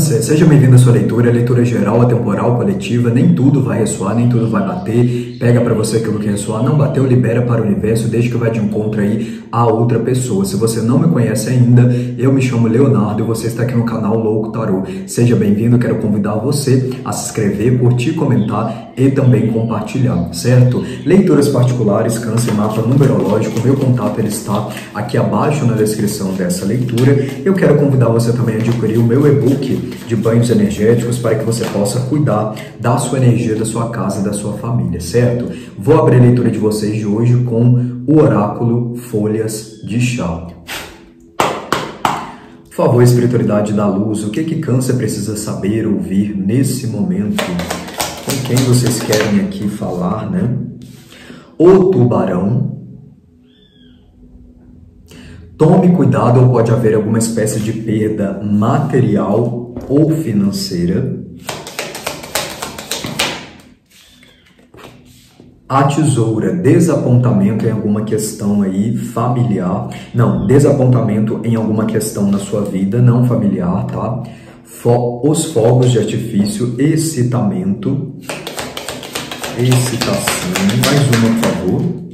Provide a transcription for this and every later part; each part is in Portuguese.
Câncer, seja bem-vindo à sua leitura geral, atemporal, coletiva, nem tudo vai ressoar, nem tudo vai bater, pega para você aquilo que ressoar, não bateu, libera para o universo, desde que vai de encontro aí a outra pessoa. Se você não me conhece ainda, eu me chamo Leonardo e você está aqui no canal Louco Tarô. Seja bem-vindo, quero convidar você a se inscrever, curtir, comentar e também compartilhar, certo? Leituras particulares, Câncer, mapa numerológico, meu contato ele está aqui abaixo na descrição dessa leitura. Eu quero convidar você também a adquirir o meu e-book de banhos energéticos para que você possa cuidar da sua energia, da sua casa, da sua família, certo? Vou abrir a leitura de vocês de hoje com o oráculo Folhas de Chá. Por favor, espiritualidade da luz, o que Câncer precisa saber, ouvir nesse momento? Com quem vocês querem aqui falar, né? O tubarão. Tome cuidado ou pode haver alguma espécie de perda material ou financeira. A tesoura, desapontamento em alguma questão aí familiar. Não, desapontamento em alguma questão na sua vida, não familiar, tá? Os fogos de artifício, excitamento. Excitação. Mais uma, por favor.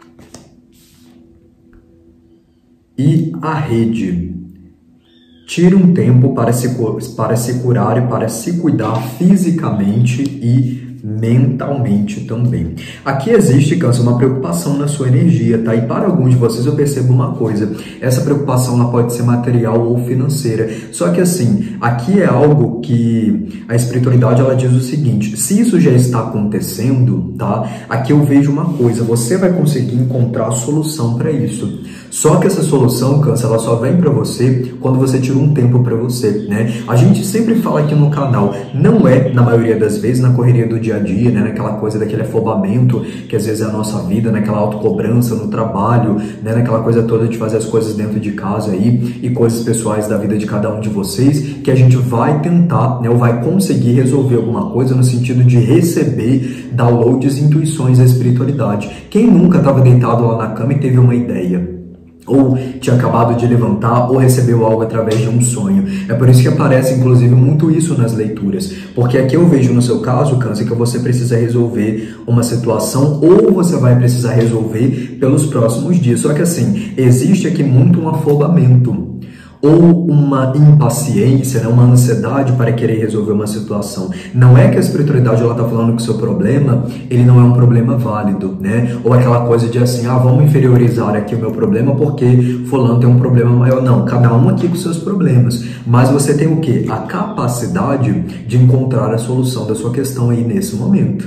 E a rede. Tire um tempo para se curar e para se cuidar fisicamente e mentalmente também. Aqui existe, Câncer, uma preocupação na sua energia, tá? E para alguns de vocês eu percebo uma coisa, essa preocupação ela pode ser material ou financeira, só que assim, aqui é algo que a espiritualidade ela diz o seguinte, se isso já está acontecendo, tá? Aqui eu vejo uma coisa, você vai conseguir encontrar a solução para isso. Só que essa solução, Câncer, ela só vem para você quando você tira um tempo para você, né? A gente sempre fala aqui no canal, não é, na maioria das vezes, na correria do dia a dia, né? Naquela coisa daquele afobamento que às vezes é a nossa vida, naquela autocobrança no trabalho, né? Naquela coisa toda de fazer as coisas dentro de casa aí e coisas pessoais da vida de cada um de vocês, que a gente vai tentar, né? Ou vai conseguir resolver alguma coisa no sentido de receber downloads, intuições da espiritualidade. Quem nunca estava deitado lá na cama e teve uma ideia? Ou tinha acabado de levantar, ou recebeu algo através de um sonho. É por isso que aparece, inclusive, muito isso nas leituras. Porque aqui eu vejo no seu caso, Câncer, que você precisa resolver uma situação, ou você vai precisar resolver pelos próximos dias. Só que assim, existe aqui muito um afobamento, ou uma impaciência, né? Uma ansiedade para querer resolver uma situação. Não é que a espiritualidade está falando que o seu problema, ele não é um problema válido, né? Ou aquela coisa de assim, vamos inferiorizar aqui o meu problema porque fulano tem um problema maior. Não, cada um aqui com seus problemas. Mas você tem o quê? A capacidade de encontrar a solução da sua questão aí nesse momento.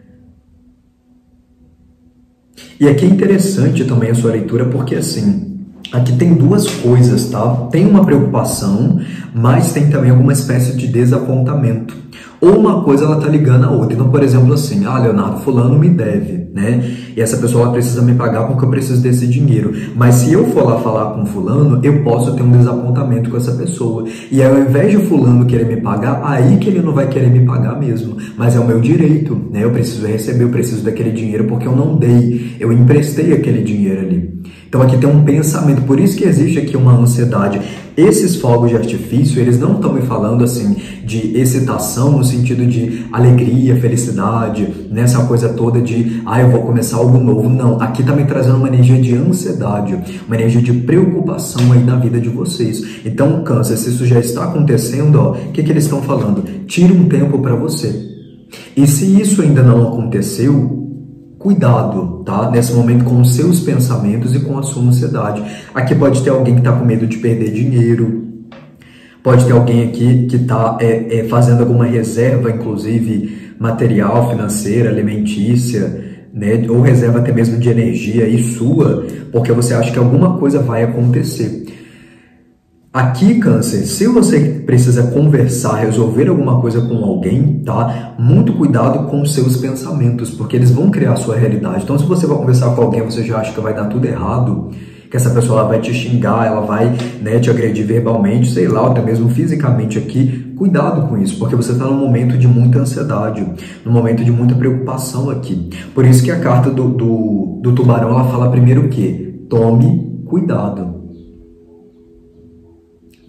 E aqui é interessante também a sua leitura porque assim, aqui tem duas coisas, tá? Tem uma preocupação, mas tem também alguma espécie de desapontamento. Ou uma coisa ela tá ligando a outra. Então, por exemplo, assim, Leonardo, fulano me deve, né? E essa pessoa ela precisa me pagar porque eu preciso desse dinheiro. Mas se eu for lá falar com fulano, eu posso ter um desapontamento com essa pessoa. E ao invés de fulano querer me pagar, aí que ele não vai querer me pagar mesmo. Mas é o meu direito, né? Eu preciso receber, eu preciso daquele dinheiro porque eu não dei. Eu emprestei aquele dinheiro ali. Então aqui tem um pensamento, por isso que existe aqui uma ansiedade. Esses fogos de artifício, eles não estão me falando assim de excitação no sentido de alegria, felicidade, nessa coisa toda de, eu vou começar algo novo. Não, aqui está me trazendo uma energia de ansiedade, uma energia de preocupação aí na vida de vocês. Então, Câncer, se isso já está acontecendo, o que eles estão falando? Tire um tempo para você. E se isso ainda não aconteceu, cuidado, tá? Nesse momento com os seus pensamentos e com a sua ansiedade. Aqui pode ter alguém que está com medo de perder dinheiro. Pode ter alguém aqui que está fazendo alguma reserva, inclusive material, financeira, alimentícia, né? Ou reserva até mesmo de energia e sua, porque você acha que alguma coisa vai acontecer. Aqui, Câncer, se você precisa conversar, resolver alguma coisa com alguém, tá? Muito cuidado com os seus pensamentos, porque eles vão criar a sua realidade. Então, se você vai conversar com alguém, você já acha que vai dar tudo errado, que essa pessoa ela vai te xingar, ela vai, né, te agredir verbalmente, sei lá, até mesmo fisicamente aqui, cuidado com isso, porque você está num momento de muita ansiedade, num momento de muita preocupação aqui. Por isso que a carta do tubarão, ela fala primeiro o quê? Tome cuidado.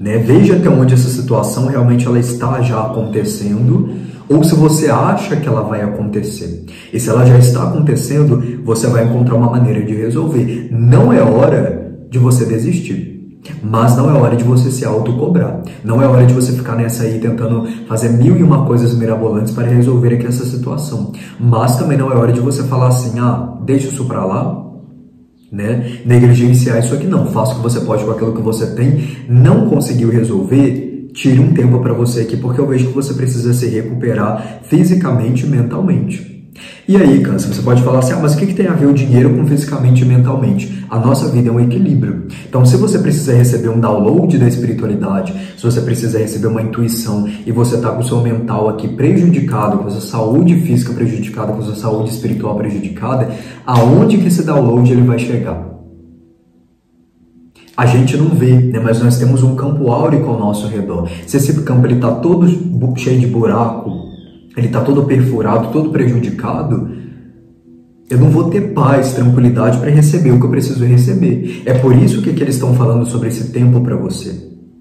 né? Veja até onde essa situação realmente ela está já acontecendo, ou se você acha que ela vai acontecer. E se ela já está acontecendo, você vai encontrar uma maneira de resolver. Não é hora de você desistir, mas não é hora de você se autocobrar. Não é hora de você ficar nessa aí tentando fazer 1001 coisas mirabolantes para resolver aqui essa situação. Mas também não é hora de você falar assim, deixa isso pra lá, né? Negligenciar isso aqui não. Faça o que você pode com aquilo que você tem. Não conseguiu resolver? Tire um tempo para você aqui, porque eu vejo que você precisa se recuperar fisicamente e mentalmente. E aí, Câncer, você pode falar assim, mas o que tem a ver o dinheiro com fisicamente e mentalmente? A nossa vida é um equilíbrio. Então, se você precisa receber um download da espiritualidade, se você precisa receber uma intuição e você está com o seu mental aqui prejudicado, com a sua saúde física prejudicada, com a sua saúde espiritual prejudicada, aonde que esse download ele vai chegar? A gente não vê, né? Mas nós temos um campo áurico ao nosso redor. Se esse campo está todo cheio de buraco, ele está todo perfurado, todo prejudicado, eu não vou ter paz, tranquilidade para receber o que eu preciso receber. É por isso que eles estão falando sobre esse tempo para você.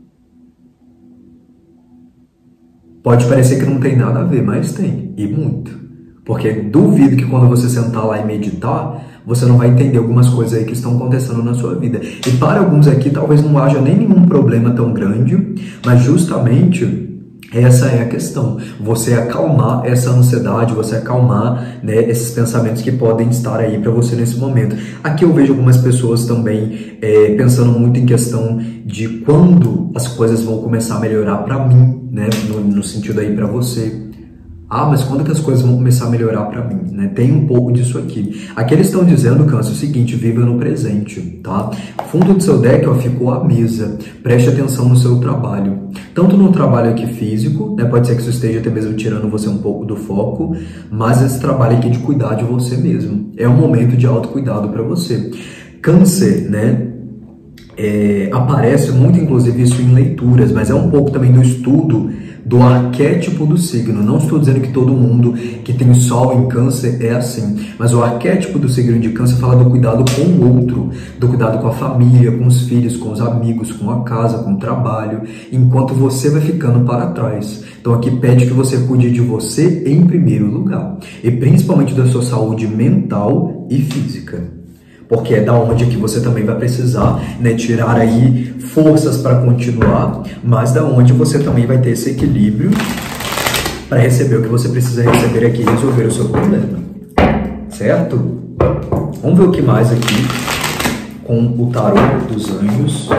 Pode parecer que não tem nada a ver, mas tem, e muito. Porque duvido que quando você sentar lá e meditar, você não vai entender algumas coisas aí que estão acontecendo na sua vida. E para alguns aqui, talvez não haja nem nenhum problema tão grande, mas justamente essa é a questão. Você acalmar essa ansiedade, você acalmar, né, esses pensamentos que podem estar aí para você nesse momento. Aqui eu vejo algumas pessoas também pensando muito em questão de quando as coisas vão começar a melhorar para mim, né, no sentido aí para você. Mas quando que as coisas vão começar a melhorar para mim, né? Tem um pouco disso aqui. Aqui eles estão dizendo, Câncer, o seguinte, viva no presente, tá? Fundo do seu deck, ficou a mesa. Preste atenção no seu trabalho. Tanto no trabalho aqui físico, né? Pode ser que isso esteja até mesmo tirando você um pouco do foco, mas esse trabalho aqui de cuidar de você mesmo. É um momento de autocuidado para você. Câncer, né? Aparece muito, inclusive, isso em leituras, mas é um pouco também do estudo do arquétipo do signo. Não estou dizendo que todo mundo que tem Sol em Câncer é assim, mas o arquétipo do signo de Câncer fala do cuidado com o outro, do cuidado com a família, com os filhos, com os amigos, com a casa, com o trabalho, enquanto você vai ficando para trás. Então aqui pede que você cuide de você em primeiro lugar, e principalmente da sua saúde mental e física. Porque é da onde que você também vai precisar, né, tirar aí forças para continuar, mas da onde você também vai ter esse equilíbrio para receber o que você precisa receber aqui e resolver o seu problema. Certo? Vamos ver o que mais aqui com o tarô dos anjos.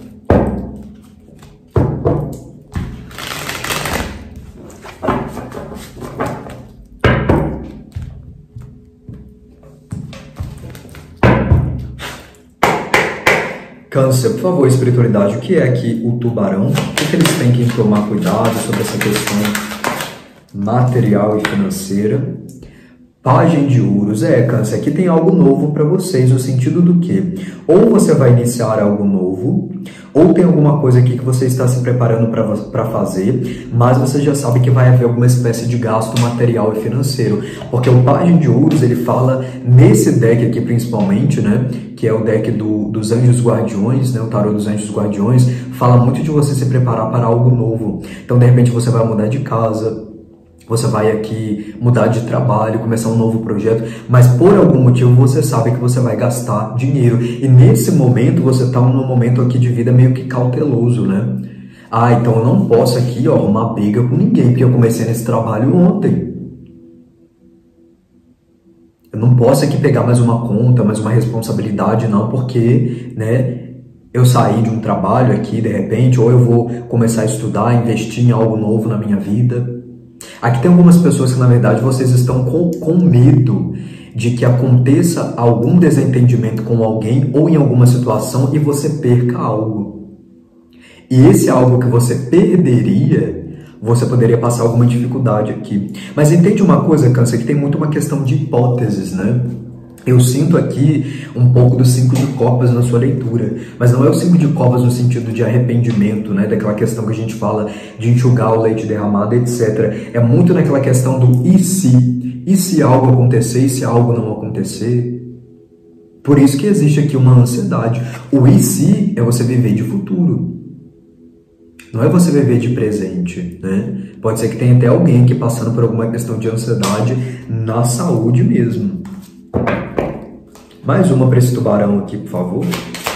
Câncer, por favor, espiritualidade, o que é aqui o tubarão? O que eles têm que tomar cuidado sobre essa questão material e financeira? Pagem de ouros. Câncer, aqui tem algo novo para vocês, no sentido do que? Ou você vai iniciar algo novo, ou tem alguma coisa aqui que você está se preparando para fazer, mas você já sabe que vai haver alguma espécie de gasto material e financeiro. Porque o Pagem de Ouros, ele fala nesse deck aqui principalmente, né, que é o deck dos Anjos Guardiões, né, o Tarô dos Anjos Guardiões, fala muito de você se preparar para algo novo. Então, de repente, você vai mudar de casa, você vai aqui mudar de trabalho, começar um novo projeto, mas por algum motivo você sabe que você vai gastar dinheiro. E nesse momento você está num momento aqui de vida meio que cauteloso, né? Então eu não posso aqui arrumar briga com ninguém, porque eu comecei nesse trabalho ontem. Eu não posso aqui pegar mais uma conta, mais uma responsabilidade, não, porque, né, eu saí de um trabalho aqui de repente, ou eu vou começar a estudar, investir em algo novo na minha vida. Aqui tem algumas pessoas que, na verdade, vocês estão com medo de que aconteça algum desentendimento com alguém ou em alguma situação e você perca algo. E esse algo que você perderia, você poderia passar alguma dificuldade aqui. Mas entende uma coisa, Câncer, que tem muito uma questão de hipóteses, né? Eu sinto aqui um pouco do 5 de copas na sua leitura, mas não é o 5 de copas no sentido de arrependimento, né? Daquela questão que a gente fala de enxugar o leite derramado, etc. É muito naquela questão do e se? E se algo acontecer? E se algo não acontecer? Por isso que existe aqui uma ansiedade. O e se é você viver de futuro. Não é você viver de presente, né? Pode ser que tenha até alguém aqui passando por alguma questão de ansiedade na saúde mesmo. Mais uma para esse tubarão aqui, por favor.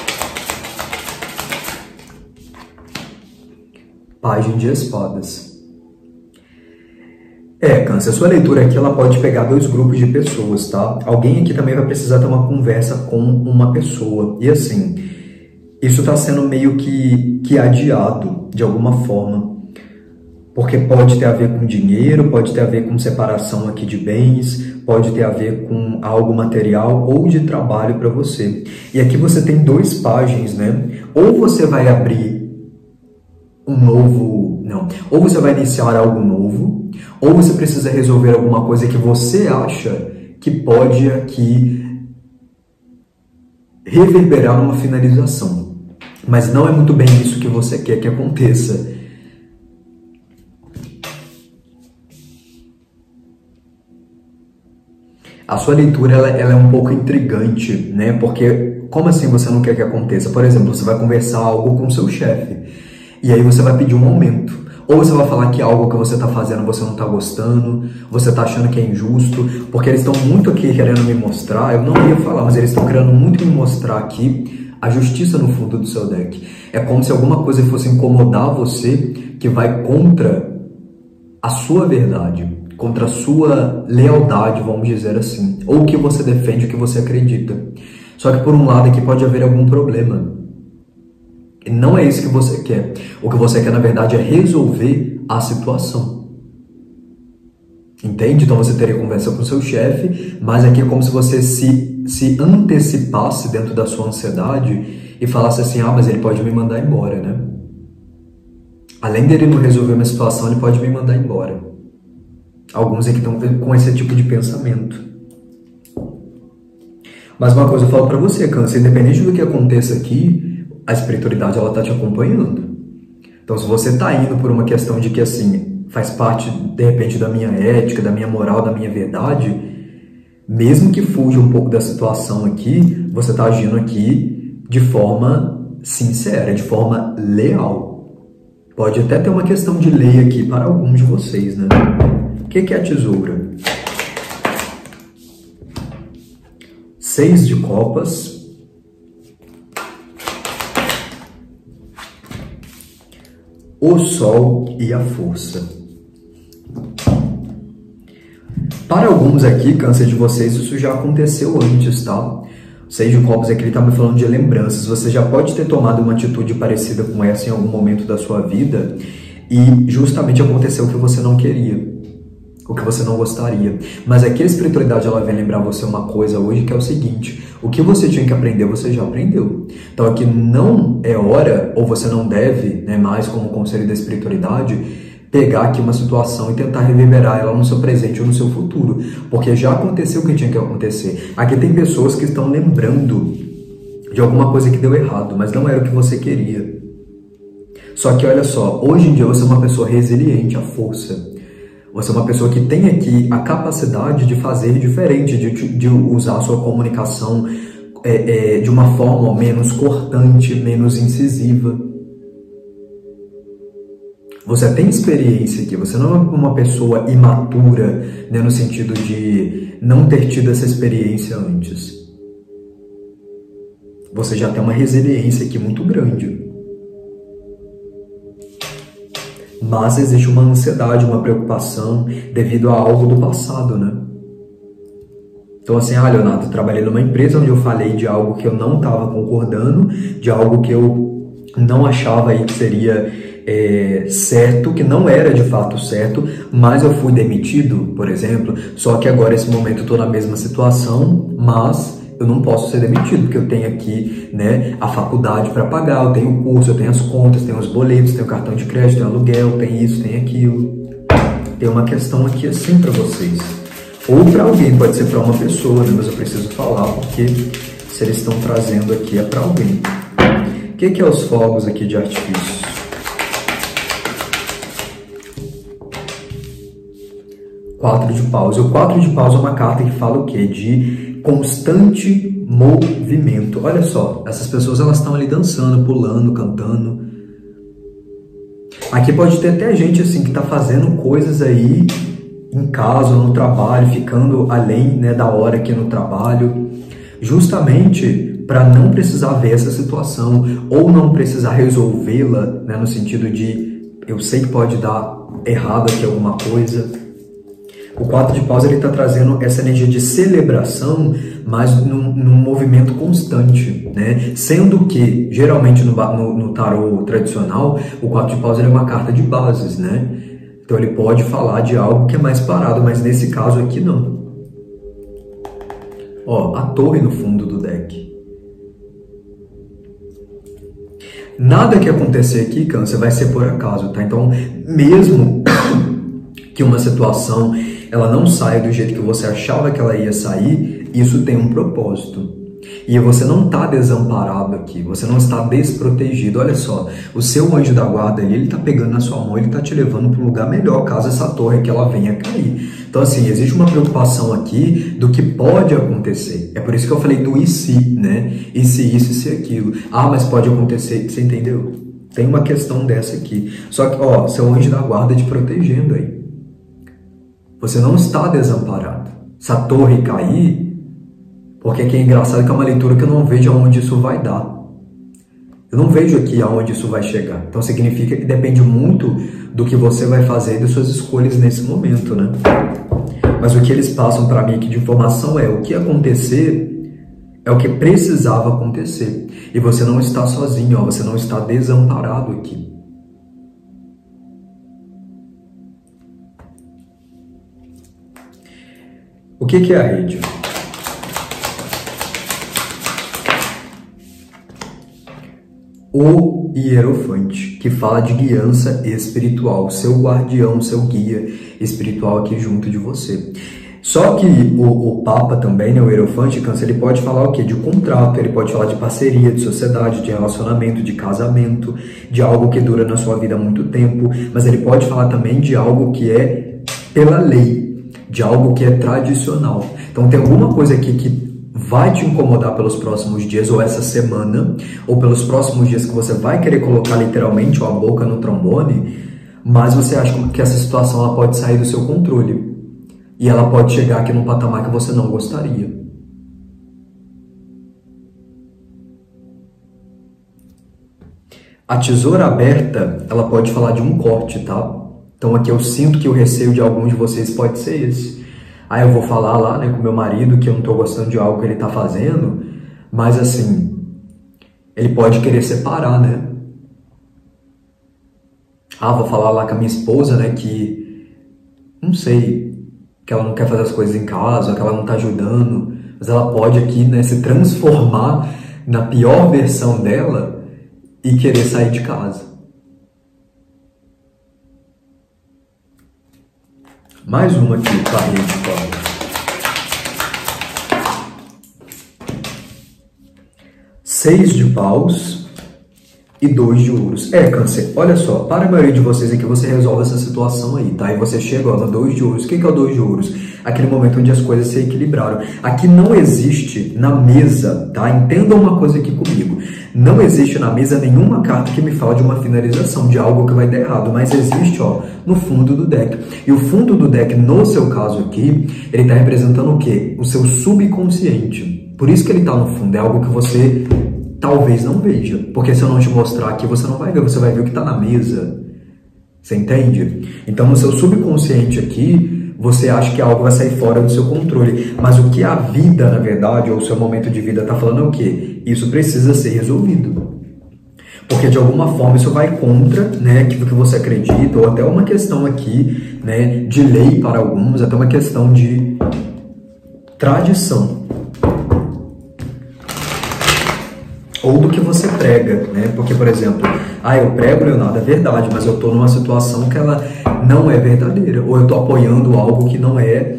Página de espadas. Câncer, a sua leitura aqui ela pode pegar dois grupos de pessoas, tá? Alguém aqui também vai precisar ter uma conversa com uma pessoa. E assim, isso está sendo meio que adiado de alguma forma. Porque pode ter a ver com dinheiro, pode ter a ver com separação aqui de bens, pode ter a ver com algo material ou de trabalho para você. E aqui você tem dois páginas, né? Ou você vai abrir ou você vai iniciar algo novo, ou você precisa resolver alguma coisa que você acha que pode aqui reverberar numa finalização. Mas não é muito bem isso que você quer que aconteça. A sua leitura ela é um pouco intrigante, né? Porque como assim você não quer que aconteça? Por exemplo, você vai conversar algo com seu chefe. E aí você vai pedir um aumento. Ou você vai falar que algo que você está fazendo você não está gostando, você está achando que é injusto, porque eles estão muito aqui querendo me mostrar, eu não ia falar, mas eles estão querendo muito me mostrar aqui a justiça no fundo do seu deck. É como se alguma coisa fosse incomodar você que vai contra a sua verdade, contra a sua lealdade, vamos dizer assim. Ou o que você defende, o que você acredita. Só que por um lado aqui pode haver algum problema. E não é isso que você quer. O que você quer, na verdade, é resolver a situação. Entende? Então você teria conversa com o seu chefe, mas aqui é como se você se antecipasse dentro da sua ansiedade e falasse assim, mas ele pode me mandar embora, né? Além dele não resolver uma situação, ele pode me mandar embora. Alguns aqui estão com esse tipo de pensamento. Mas uma coisa eu falo pra você, Câncer, independente do que aconteça aqui, a espiritualidade ela tá te acompanhando. Então, se você tá indo por uma questão de que, assim, faz parte, de repente, da minha ética, da minha moral, da minha verdade, mesmo que fuja um pouco da situação aqui, você tá agindo aqui de forma sincera, de forma leal. Pode até ter uma questão de lei aqui para alguns de vocês, né? O que é a tesoura? 6 de copas. O sol e a força. Para alguns aqui, Câncer de vocês, isso já aconteceu antes, tá? 6 de copas aqui, ele tá me falando de lembranças. Você já pode ter tomado uma atitude parecida com essa em algum momento da sua vida e justamente aconteceu o que você não queria, o que você não gostaria. Mas aqui a espiritualidade ela vem lembrar você uma coisa hoje, que é o seguinte: o que você tinha que aprender, você já aprendeu. Então aqui não é hora, ou você não deve, né, mais como conselho da espiritualidade, pegar aqui uma situação e tentar reverberar ela no seu presente ou no seu futuro. Porque já aconteceu o que tinha que acontecer. Aqui tem pessoas que estão lembrando de alguma coisa que deu errado, mas não era o que você queria. Só que olha só, hoje em dia você é uma pessoa resiliente, a força. Você é uma pessoa que tem aqui a capacidade de fazer diferente, de usar a sua comunicação de uma forma menos cortante, menos incisiva. Você tem experiência aqui, você não é uma pessoa imatura, né, no sentido de não ter tido essa experiência antes. Você já tem uma resiliência aqui muito grande. Mas existe uma ansiedade, uma preocupação devido a algo do passado, né? Então assim, Leonardo, eu trabalhei numa empresa onde eu falei de algo que eu não estava concordando, de algo que eu não achava aí que seria certo, que não era de fato certo, mas eu fui demitido, por exemplo, só que agora nesse momento eu estou na mesma situação, mas eu não posso ser demitido, porque eu tenho aqui, né, a faculdade para pagar, eu tenho o curso, eu tenho as contas, tenho os boletos, tenho cartão de crédito, tenho aluguel, tem isso, tem aquilo. Tem uma questão aqui assim para vocês. Ou para alguém, pode ser para uma pessoa, né, mas eu preciso falar, porque se eles estão trazendo aqui é para alguém. O que é os fogos aqui de artifício? Quatro de paus. O 4 de paus é uma carta que fala o quê? De constante movimento. Olha só, essas pessoas elas estão ali dançando, pulando, cantando. Aqui pode ter até gente assim que está fazendo coisas aí em casa ou no trabalho, ficando além, né, da hora aqui no trabalho, justamente para não precisar ver essa situação ou não precisar resolvê-la, né, no sentido de eu sei que pode dar errado aqui alguma coisa. O 4 de paus ele está trazendo essa energia de celebração, mas num movimento constante, né? Sendo que, geralmente no tarô tradicional, o 4 de paus ele é uma carta de bases, né? Então ele pode falar de algo que é mais parado, mas nesse caso aqui não. Ó, a torre no fundo do deck. Nada que acontecer aqui, Câncer, vai ser por acaso, tá? Então, mesmo que uma situação ela não saia do jeito que você achava que ela ia sair, isso tem um propósito. E você não está desamparado aqui, você não está desprotegido. Olha só, o seu anjo da guarda ali, ele está pegando na sua mão, ele está te levando para um lugar melhor, caso essa torre que ela venha cair. Então, assim, existe uma preocupação aqui do que pode acontecer. É por isso que eu falei do e se, né? E se isso, e se aquilo. Ah, mas pode acontecer, você entendeu? Tem uma questão dessa aqui. Só que, ó, seu anjo da guarda te protegendo aí. Você não está desamparado. Se a torre cair, porque aqui é engraçado que é uma leitura que eu não vejo aonde isso vai dar. Eu não vejo aqui aonde isso vai chegar. Então significa que depende muito do que você vai fazer e das suas escolhas nesse momento, né? Mas o que eles passam para mim aqui de informação é o que acontecer é o que precisava acontecer. E você não está sozinho, ó, você não está desamparado aqui. O que é a rede? O Hierofante, que fala de guiança espiritual, seu guardião, seu guia espiritual aqui junto de você. Só que o Papa também, né, o Hierofante, Câncer, ele pode falar o quê? De contrato, ele pode falar de parceria, de sociedade, de relacionamento, de casamento, de algo que dura na sua vida há muito tempo, mas ele pode falar também de algo que é pela lei, de algo que é tradicional. Então tem alguma coisa aqui que vai te incomodar pelos próximos dias, ou essa semana, ou pelos próximos dias que você vai querer colocar literalmente a boca no trombone, mas você acha que essa situação ela pode sair do seu controle. E ela pode chegar aqui num patamar que você não gostaria. A tesoura aberta, ela pode falar de um corte, tá? Então aqui eu sinto que o receio de alguns de vocês pode ser esse. Aí eu vou falar lá, né, com meu marido que eu não tô gostando de algo que ele tá fazendo, mas assim, ele pode querer separar, né? Ah, vou falar lá com a minha esposa, né, que, não sei, que ela não quer fazer as coisas em casa, que ela não tá ajudando, mas ela pode aqui, né, se transformar na pior versão dela e querer sair de casa. Mais uma aqui, para a rede, Paulo. 6 de paus e 2 de ouros. Câncer, olha só, para a maioria de vocês aqui, você resolve essa situação aí, tá? E você chega, ó, no 2 de ouros. O que é o 2 de ouros? Aquele momento onde as coisas se equilibraram. Aqui não existe na mesa, tá? Entenda uma coisa aqui comigo. Não existe na mesa nenhuma carta que me fala de uma finalização, de algo que vai dar errado, mas existe, ó, no fundo do deck. E o fundo do deck, no seu caso aqui, ele está representando o quê? O seu subconsciente. Por isso que ele está no fundo, é algo que você talvez não veja. Porque se eu não te mostrar aqui, você não vai ver, você vai ver o que está na mesa. Você entende? Então, no seu subconsciente aqui, você acha que algo vai sair fora do seu controle. Mas o que a vida, na verdade, ou o seu momento de vida está falando é o quê? Isso precisa ser resolvido. Porque, de alguma forma, isso vai contra, né, aquilo que você acredita, ou até uma questão aqui, né, de lei para alguns, até uma questão de tradição. Ou do que você prega, né? Porque, por exemplo, eu prego, Leonardo, é verdade, mas eu estou numa situação que ela não é verdadeira. Ou eu estou apoiando algo que não é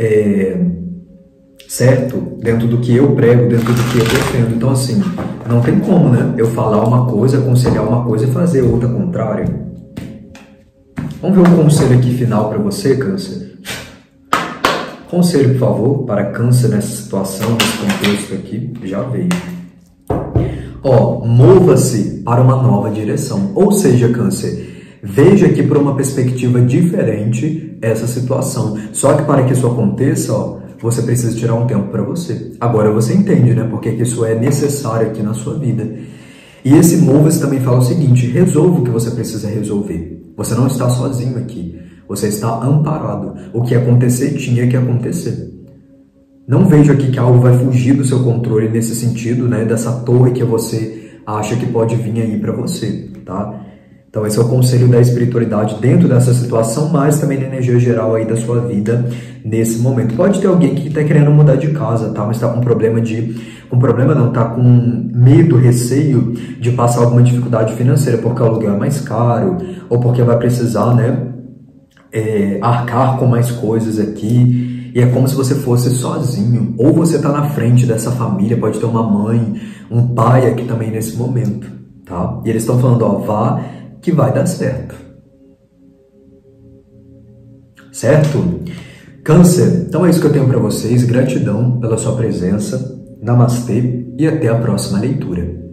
certo dentro do que eu prego, dentro do que eu defendo. Então, assim, não tem como, né? Eu falar uma coisa, aconselhar uma coisa e fazer outra contrária. Vamos ver um conselho aqui final para você, Câncer? Conselho, por favor, para Câncer nessa situação, nesse contexto aqui. Já veio. Ó, mova-se para uma nova direção. Ou seja, Câncer, Veja aqui por uma perspectiva diferente essa situação. Só que para que isso aconteça, ó, você precisa tirar um tempo para você. Agora você entende, né? Porque que isso é necessário aqui na sua vida. E esse Move-se também fala o seguinte: resolva o que você precisa resolver. Você não está sozinho aqui. Você está amparado. O que acontecer tinha que acontecer. Não vejo aqui que algo vai fugir do seu controle nesse sentido, né? Dessa torre que você acha que pode vir aí para você, tá? Então esse é o conselho da espiritualidade dentro dessa situação, mas também na energia geral aí da sua vida nesse momento. Pode ter alguém que está querendo mudar de casa, tá? Mas está com problema tá com medo, receio de passar alguma dificuldade financeira, porque o aluguel é mais caro, ou porque vai precisar, né, arcar com mais coisas aqui. E é como se você fosse sozinho, ou você está na frente dessa família, pode ter uma mãe, um pai aqui também nesse momento, tá? E eles estão falando, ó, vá que vai dar certo. Certo? Câncer, então é isso que eu tenho para vocês. Gratidão pela sua presença. Namastê e até a próxima leitura.